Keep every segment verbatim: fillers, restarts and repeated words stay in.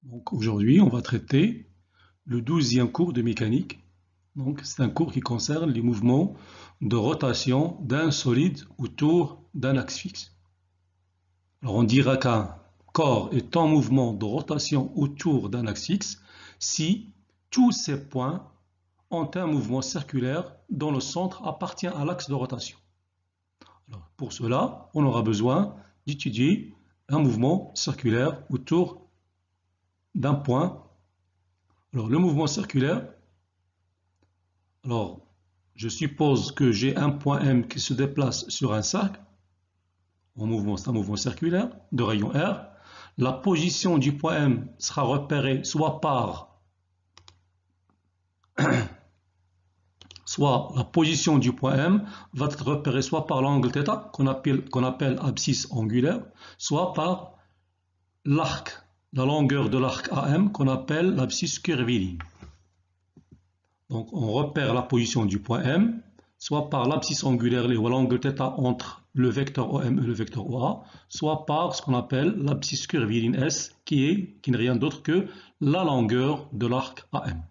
Donc aujourd'hui, on va traiter le douzième cours de mécanique. Donc c'est un cours qui concerne les mouvements de rotation d'un solide autour d'un axe fixe. Alors on dira qu'un corps est en mouvement de rotation autour d'un axe fixe si tous ces points ont un mouvement circulaire dont le centre appartient à l'axe de rotation. Alors, pour cela, on aura besoin d'étudier un mouvement circulaire autour d'un point. Alors, le mouvement circulaire, alors, je suppose que j'ai un point M qui se déplace sur un cercle. En mouvement, c'est un mouvement circulaire de rayon R. La position du point M sera repérée soit par soit la position du point M va être repérée soit par l'angle θ qu'on appelle, qu'on appelle abscisse angulaire, soit par l'arc, la longueur de l'arc A M qu'on appelle l'abscisse curviligne. Donc on repère la position du point M, soit par l'abscisse angulaire ou l'angle θ entre le vecteur O M et le vecteur O A, soit par ce qu'on appelle l'abscisse curviligne S, qui est qui n'est rien d'autre que la longueur de l'arc A M.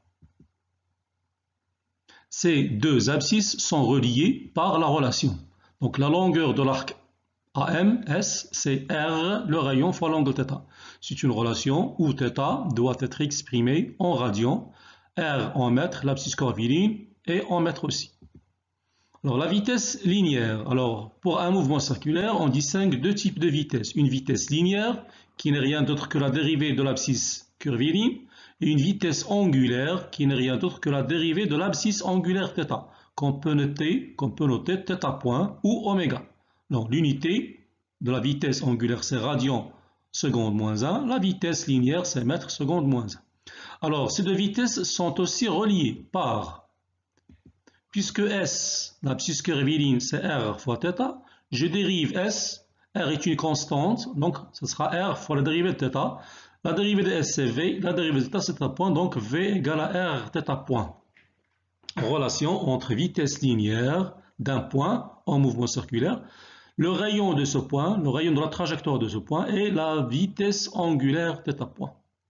Ces deux abscisses sont reliées par la relation. Donc la longueur de l'arc A M, S, c'est R, le rayon fois l'angle θ. C'est une relation où θ doit être exprimé en radians, R en mètres, l'abscisse curviligne, et en mètres aussi. Alors la vitesse linéaire. Alors pour un mouvement circulaire, on distingue deux types de vitesses. Une vitesse linéaire, qui n'est rien d'autre que la dérivée de l'abscisse curviligne, et une vitesse angulaire, qui n'est rien d'autre que la dérivée de l'abscisse angulaire θ, qu'on peut noter, qu'on peut noter θ point ou oméga. Donc l'unité de la vitesse angulaire, c'est radian seconde moins un, la vitesse linéaire, c'est mètre seconde moins un. Alors, ces deux vitesses sont aussi reliées par, puisque S, l'abscisse curviligne, c'est R fois θ, je dérive S, R est une constante, donc ce sera R fois la dérivée de θ. La dérivée de S, c'est V, la dérivée de θ, c'est θ point, donc V égale à R θ point. Relation entre vitesse linéaire d'un point en mouvement circulaire, le rayon de ce point, le rayon de la trajectoire de ce point, et la vitesse angulaire θ point.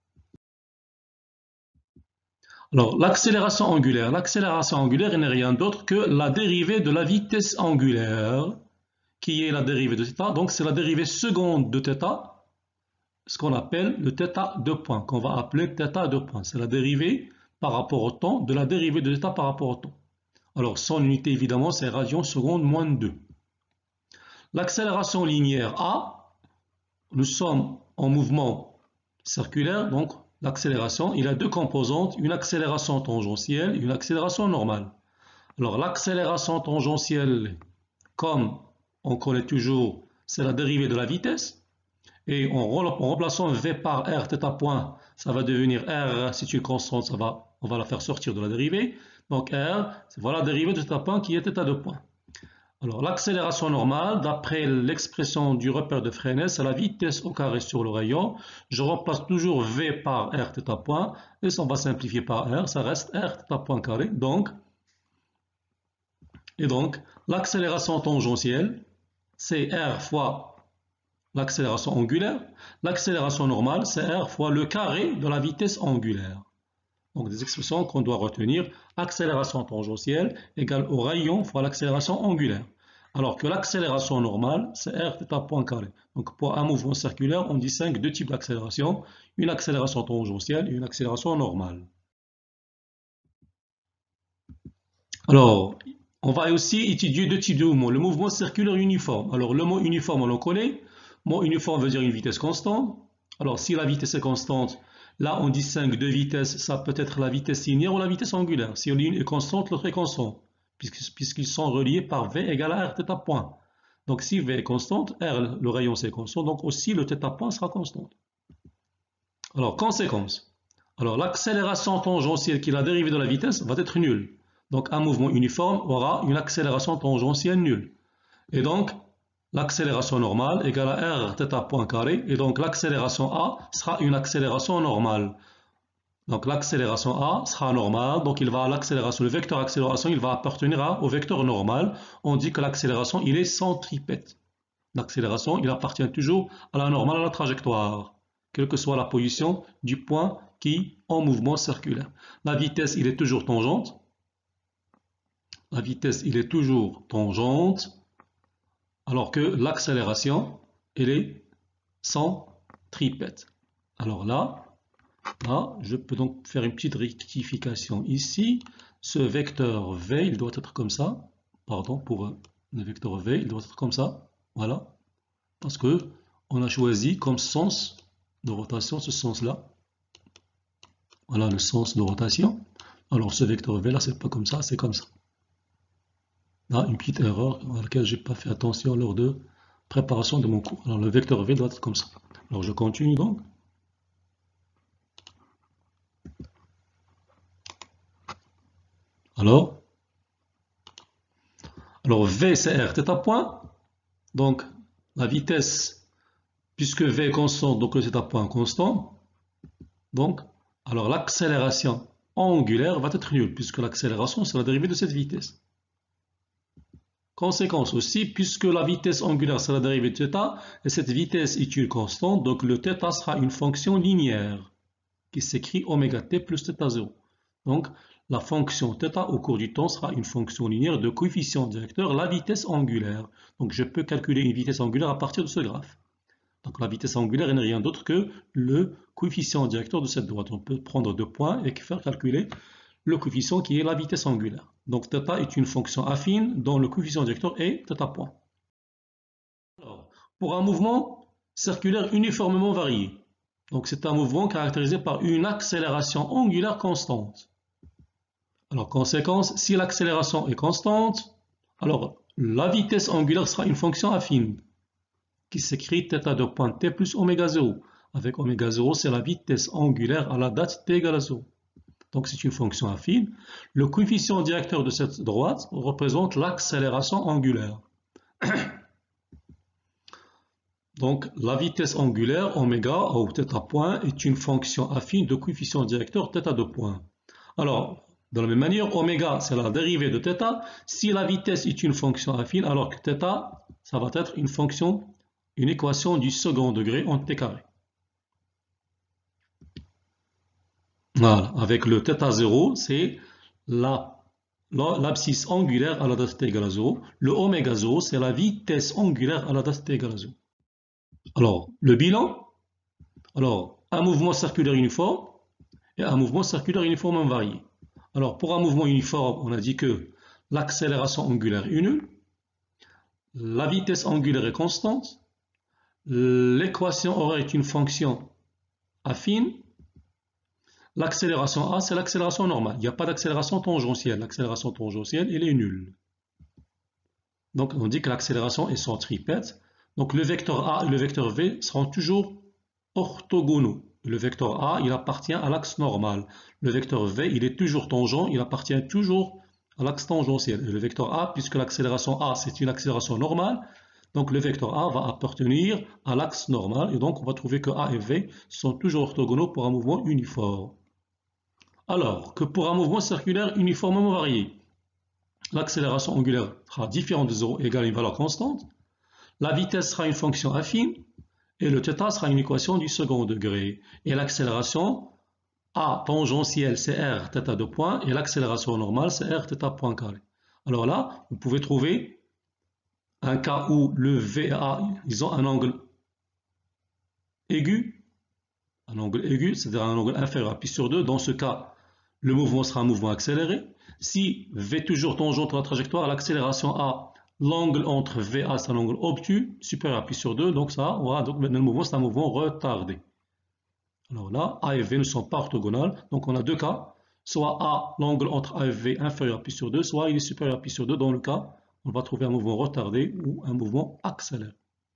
Alors, l'accélération angulaire. L'accélération angulaire n'est rien d'autre que la dérivée de la vitesse angulaire, qui est la dérivée de θ. Donc, c'est la dérivée seconde de θ, ce qu'on appelle le θ de point, qu'on va appeler θ de point. C'est la dérivée par rapport au temps de la dérivée de θ par rapport au temps. Alors, son unité, évidemment, c'est radian seconde moins deux. L'accélération linéaire A, nous sommes en mouvement circulaire, donc l'accélération, il a deux composantes, une accélération tangentielle et une accélération normale. Alors l'accélération tangentielle, comme on connaît toujours, c'est la dérivée de la vitesse. Et en remplaçant V par R θ point, ça va devenir R, c'est une constante, ça va, on va la faire sortir de la dérivée. Donc R, c'est voilà la dérivée de θ point qui est θ de point. Alors l'accélération normale, d'après l'expression du repère de Fresnel, c'est la vitesse au carré sur le rayon. Je remplace toujours V par R θ point, et ça on va simplifier par R, ça reste R θ point carré. Donc, et donc l'accélération tangentielle, c'est R fois l'accélération angulaire. L'accélération normale, c'est R fois le carré de la vitesse angulaire. Donc des expressions qu'on doit retenir, accélération tangentielle égale au rayon fois l'accélération angulaire. Alors que l'accélération normale, c'est R θ point carré. Donc pour un mouvement circulaire, on distingue deux types d'accélération, une accélération tangentielle et une accélération normale. Alors, on va aussi étudier deux types de mouvements. Le mouvement circulaire uniforme. Alors le mot uniforme, on le connaît. Le mot uniforme veut dire une vitesse constante. Alors si la vitesse est constante, là, on distingue deux vitesses, ça peut être la vitesse linéaire ou la vitesse angulaire. Si l'une est constante, l'autre est constante, puisqu'ils sont reliés par V égale à R θ point. Donc si V est constante, R, le rayon, c'est constant, donc aussi le θ point sera constante. Alors, conséquence. Alors, l'accélération tangentielle qui est la dérivée de la vitesse va être nulle. Donc, un mouvement uniforme aura une accélération tangentielle nulle. Et donc, l'accélération normale égale à R θ point carré, et donc l'accélération A sera une accélération normale. Donc l'accélération A sera normale, donc il va à l'accélération, le vecteur accélération, il va appartenir à, au vecteur normal. On dit que l'accélération, il est centripète. L'accélération, il appartient toujours à la normale, à la trajectoire. quelle que soit la position du point qui est en mouvement circulaire. La vitesse, il est toujours tangente. La vitesse, il est toujours tangente, alors que l'accélération, elle est centripète. Alors là, là, je peux donc faire une petite rectification ici. Ce vecteur V, il doit être comme ça. Pardon, pour le vecteur V, il doit être comme ça. Voilà. Parce que on a choisi comme sens de rotation ce sens-là. Voilà le sens de rotation. Alors ce vecteur V là, c'est pas comme ça, c'est comme ça. Là, une petite erreur à laquelle j'ai pas fait attention lors de préparation de mon cours. Alors le vecteur V doit être comme ça. Alors je continue donc. Alors, alors V c'est R θ point. Donc la vitesse, puisque V est constant, donc le θ point constant. Donc, alors l'accélération angulaire va être nulle, puisque l'accélération c'est la dérivée de cette vitesse. Conséquence aussi, puisque la vitesse angulaire c'est la dérivée de θ, et cette vitesse est une constante, donc le θ sera une fonction linéaire qui s'écrit oméga t plus θ zéro. Donc la fonction θ au cours du temps sera une fonction linéaire de coefficient directeur, la vitesse angulaire. Donc je peux calculer une vitesse angulaire à partir de ce graphe. Donc la vitesse angulaire n'est rien d'autre que le coefficient directeur de cette droite. On peut prendre deux points et faire calculer le coefficient qui est la vitesse angulaire. Donc θ est une fonction affine dont le coefficient directeur est θ point. Alors, pour un mouvement circulaire uniformément varié, donc c'est un mouvement caractérisé par une accélération angulaire constante. Alors conséquence, si l'accélération est constante, alors la vitesse angulaire sera une fonction affine qui s'écrit θ de point t plus oméga zéro. Avec oméga zéro, c'est la vitesse angulaire à la date t égale à zéro. Donc c'est une fonction affine. Le coefficient directeur de cette droite représente l'accélération angulaire. Donc la vitesse angulaire, oméga, ou θ point, est une fonction affine de coefficient directeur θ de point. Alors, de la même manière, oméga, c'est la dérivée de θ. Si la vitesse est une fonction affine, alors que θ, ça va être une fonction, une équation du second degré en t carré. Voilà, avec le θ zéro, c'est l'abscisse angulaire à la date t égale à zéro. Le oméga zéro, c'est la vitesse angulaire à la date t égale à zéro. Alors, le bilan, alors, un mouvement circulaire uniforme et un mouvement circulaire uniformément varié. Alors, pour un mouvement uniforme, on a dit que l'accélération angulaire est nulle, la vitesse angulaire est constante, l'équation horaire est une fonction affine, l'accélération A, c'est l'accélération normale. Il n'y a pas d'accélération tangentielle. L'accélération tangentielle, elle est nulle. Donc, on dit que l'accélération est centripète. Donc, le vecteur A et le vecteur V seront toujours orthogonaux. Le vecteur A, il appartient à l'axe normal. Le vecteur V, il est toujours tangent, il appartient toujours à l'axe tangentiel. Et le vecteur A, puisque l'accélération A, c'est une accélération normale, donc le vecteur A va appartenir à l'axe normal. Et donc, on va trouver que A et V sont toujours orthogonaux pour un mouvement uniforme. Alors que pour un mouvement circulaire uniformément varié, l'accélération angulaire sera différente de zéro égale à une valeur constante, la vitesse sera une fonction affine, et le θ sera une équation du second degré. Et l'accélération A tangentielle, c'est R θ de point, et l'accélération normale, c'est R θ point carré. Alors là, vous pouvez trouver un cas où le V et A, ils ont un angle aigu, un angle aigu, c'est-à-dire un angle inférieur à pi sur deux. Dans ce cas, le mouvement sera un mouvement accéléré. Si V toujours tangente à la trajectoire, l'accélération A, l'angle entre V et A, c'est un angle obtus, supérieur à pi sur deux, donc ça, voilà, donc maintenant le mouvement, c'est un mouvement retardé. Alors là, A et V ne sont pas orthogonales, donc on a deux cas, soit A, l'angle entre A et V inférieur à pi sur deux, soit il est supérieur à pi sur deux, dans le cas, on va trouver un mouvement retardé ou un mouvement accéléré.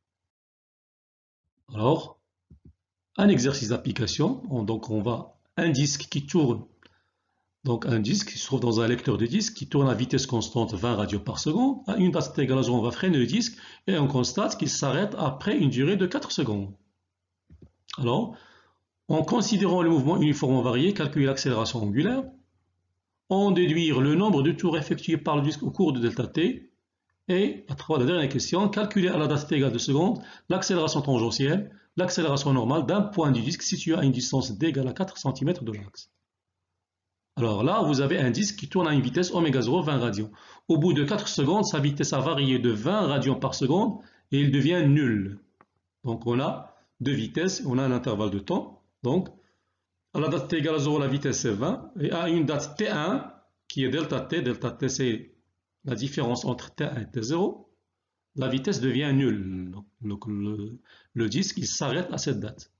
Alors, un exercice d'application, donc on va, un disque qui tourne, donc un disque qui se trouve dans un lecteur de disque qui tourne à vitesse constante vingt radios par seconde. À une date égale à zéro, on va freiner le disque et on constate qu'il s'arrête après une durée de quatre secondes. Alors, en considérant le mouvement uniformément varié, calculer l'accélération angulaire, en déduire le nombre de tours effectués par le disque au cours de delta t Et la dernière question, calculer à la date t égale deux secondes l'accélération tangentielle, l'accélération normale d'un point du disque situé à une distance d égale à quatre centimètres de l'axe. Alors là, vous avez un disque qui tourne à une vitesse oméga zéro, vingt radians. Au bout de quatre secondes, sa vitesse a varié de vingt radians par seconde et il devient nul. Donc on a deux vitesses, on a un intervalle de temps. Donc à la date t égale à zéro, la vitesse c'est vingt. Et à une date t un, qui est delta t, delta t c'est la différence entre t un et t zéro, la vitesse devient nulle. Donc le, le disque il s'arrête à cette date.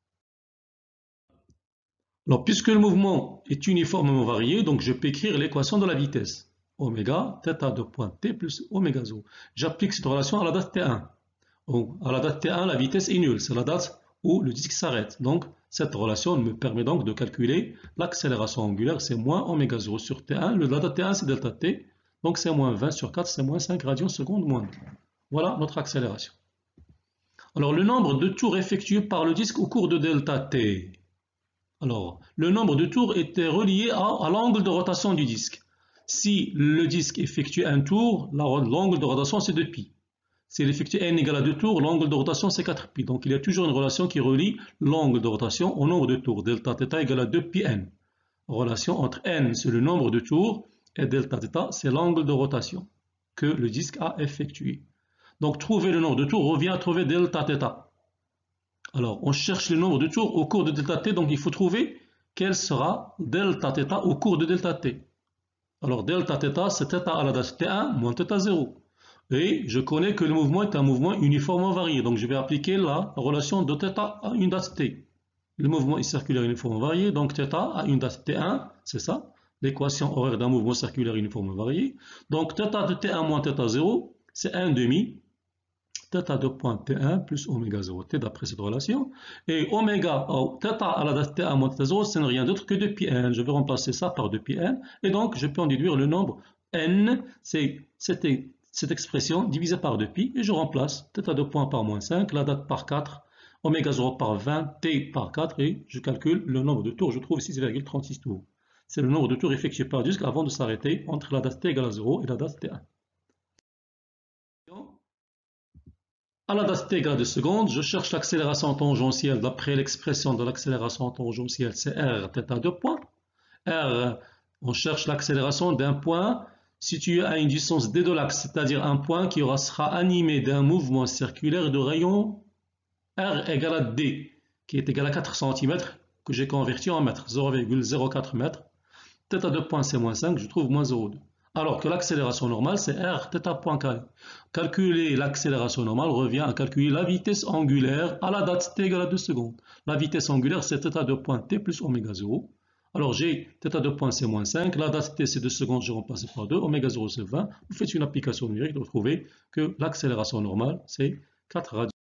Alors, puisque le mouvement est uniformément varié, donc je peux écrire l'équation de la vitesse. Oméga, θ de point t plus oméga zéro. J'applique cette relation à la date t un. Donc, à la date t un, la vitesse est nulle. C'est la date où le disque s'arrête. Donc, cette relation me permet donc de calculer l'accélération angulaire. C'est moins oméga zéro sur t un. La date t un, c'est delta t. Donc, c'est moins vingt sur quatre, c'est moins cinq radians secondes moins deux. Voilà notre accélération. Alors, le nombre de tours effectués par le disque au cours de delta t. Alors, le nombre de tours était relié à, à l'angle de rotation du disque. Si le disque effectue un tour, l'angle de rotation c'est deux pi. S'il effectue n égale à deux tours, l'angle de rotation c'est quatre pi. Donc il y a toujours une relation qui relie l'angle de rotation au nombre de tours. Delta θ égale à deux pi n. Relation entre n c'est le nombre de tours et delta θ c'est l'angle de rotation que le disque a effectué. Donc trouver le nombre de tours revient à trouver delta θ. Alors, on cherche le nombre de tours au cours de delta t, donc il faut trouver quel sera delta θ au cours de delta t. Alors, delta θ, c'est θ à la date t un moins θ zéro. Et je connais que le mouvement est un mouvement uniformément varié, donc je vais appliquer la relation de θ à une date t. Le mouvement est circulaire uniformément varié, donc θ à une date t un, c'est ça, l'équation horaire d'un mouvement circulaire uniformément varié. Donc, θ de t un moins θ zéro, c'est un demi. θ de point t un plus oméga zéro t d'après cette relation. Et oméga, oh, θ à la date t un moins θ zéro, ce n'est rien d'autre que deux pi n. Je vais remplacer ça par deux pi n. Et donc, je peux en déduire le nombre n. C'est cette, cette expression divisée par deux pi. Et je remplace θ de point par moins cinq, la date par quatre, oméga zéro par vingt, t par quatre. Et je calcule le nombre de tours. Je trouve six virgule trente-six tours. C'est le nombre de tours effectués par le disque avant de s'arrêter entre la date t égale à zéro et la date t un. À la date t égale à deux secondes, je cherche l'accélération tangentielle d'après l'expression de l'accélération tangentielle, c'est r θ de point. R, on cherche l'accélération d'un point situé à une distance d de l'axe, c'est-à-dire un point qui sera animé d'un mouvement circulaire de rayon r égale à d, qui est égal à quatre centimètres, que j'ai converti en mètres, zéro virgule zéro quatre mètres. θ de point c'est moins cinq, je trouve moins zéro virgule deux. Alors que l'accélération normale, c'est r θ point carré. Calculer l'accélération normale revient à calculer la vitesse angulaire à la date t égale à deux secondes. La vitesse angulaire, c'est θ de point t plus oméga zéro. Alors j'ai θ de point c'est moins cinq, la date t c'est deux secondes, je remplace par deux, oméga zéro c'est vingt. Vous faites une application numérique, vous trouvez que l'accélération normale, c'est quatre radians.